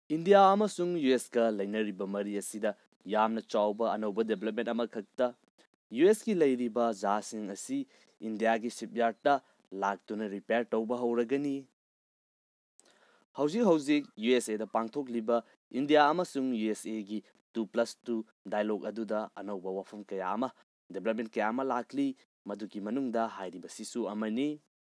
India amasung US ka lainariba mari asida yamna chawba anauba development amakhakta US ki lairiba jasing asi India ki shipyard ta laktuna repair tawba hauragani. Hauzik USA da pangthokliba India amasung USA gi 2+2 dialogue aduda anauba wafam kaya ama development kaya ama lakli maduki manungda hairiba sisu amani.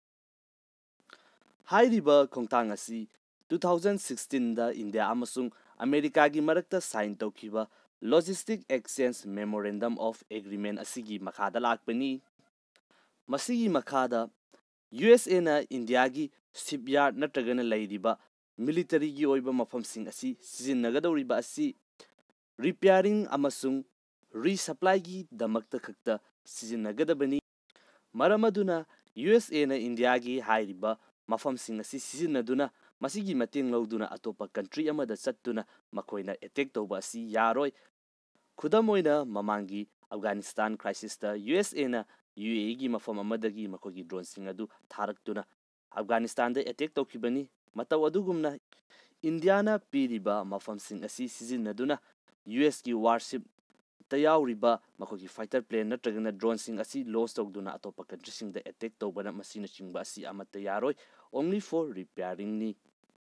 Hairiba khongtang asi 2016 da India amasung America gi marakta sign tawkiba Logistic Exchange Memorandum of Agreement asigi makhada lakpani. Masigi makhada USA na India gi shipyard natragana lairiba military gi oiba mafamsing asi sizinnagadawriba asi repairing amasung resupply gi damakta khakta sizinnagadabani. Maramaduna USA na India gi hairiba mafamsing asi sizinnaduna masigi mateng lauduna atopa country amada chattuna makoina attack tawba asi yaroi. Khudamoina mamangi Afghanistan crisis ta USA na UAE gi mafam amadagi makogi drone sing adu tharaktuna Afghanistan da attack tawkibani mataw adugumna India na piriba mafam sing asi sizinnaduna US ki warship tayawriba makogi fighter plane natragana drone sing asi launch tawduna atopa country sing da attack tawbana masina chingba asi amata yaroi only for repairing ni.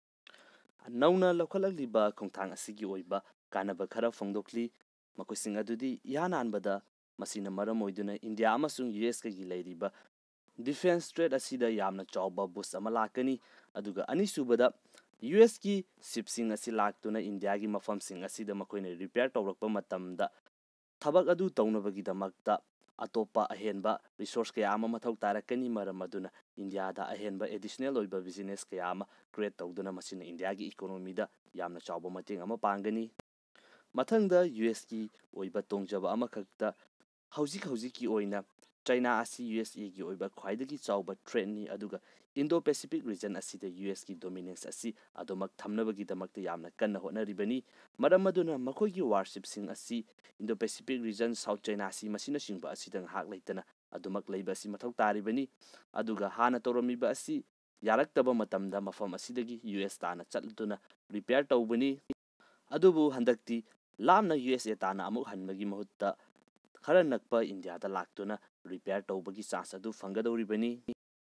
Nauna lokalagliba khongthang asigi oiba kanaba khara phongdokli makoising adudi yananbada masina maram oiduna India amasung US ka gi lairiba defense trade asida yamna chawba boost ama lakani aduga anisubada US ki shipsing asi laktuna India gi mafamsing asida makoina repair tawrakpa matamda thabak adu tawnabagi damakta atopa ahenba resource kaya ama mathau tarakani maram aduna India da ahenba additional oiba business kaya ama create tawduna masina India gi economy da yamna chawba mateng ama pangani. Mathangda US ki oiba tongjaba ama khakta hauzik ki oina China asi USA gi oiba khwaidagi chawba trade ni aduga Indo-Pacific region asida US ki dominance asi adomak thamnabagi damakta yamna kanna honaribani. Maram aduna makoigi warship sing asi Indo-Pacific region South China asi masina singba asidang hak laitana adomak leiba asi mathau taribani aduga hana toromiba asi yaraktaba matamda mafam asidagi US tana chatlatuna repair tawbani adubu handakti lamna USA tana amuk hanbagi mahutta khara nakpa India da laktuna repair tawbagi chance adu fangadawribani.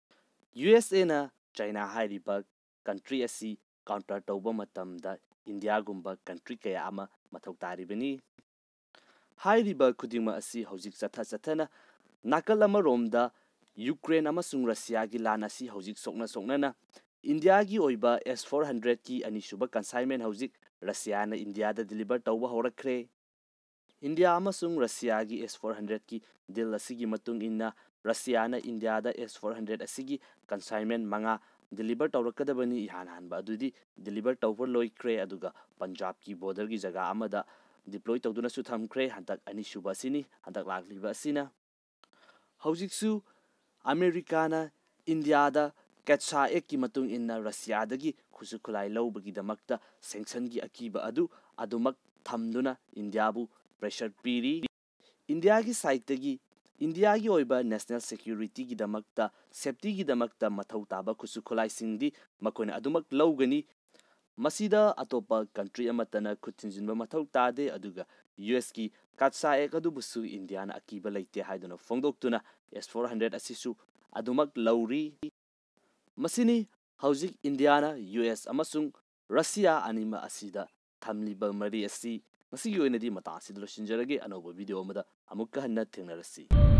USA na China hairiba country asi counter tawba matamda India gumba country kaya ama mathau taribani. Hairiba khudingma asi hauzik chathana nakal amaromda Ukraine amasung Russia gi lan asi hauzik sokna India gi oiba S-400 ki anisuba consignment hauzik Russia na India da deliver tawba horakre. India amasung Russia gi S-400 ki deal asigi matung inna Russia na India da S-400 asigi consignment manga deliver tawrakadabani hanba adudi deliver tawber loikre aduga Punjab ki border gi jaga amada deploy tawduna su thamkre hantak anisuba sini hantak lakliba sina. Haujiksu America na India da Katsa ek ki matung inna Russia dagi khusukulai lawbagi damakta sanction gi akiba adu adumak thamduna India bu pressure piri. India gi side tagi India gi oiba national security gi damakta safety gi damakta mathau taba khusukulai singdi makoina adumak lawgani masida atopa country amatana khuthinjinba mathau tade aduga US ki Katsa ek adu busu India na akiba laite haiduna phongdoktuna S-400 asisu adumak lawri. Masini hauzik India na US amasung Russia anima asida thamliba mari asi masigi oinadi mata asidlo sinjarage anoba video amada amukka hanna thengnarasi.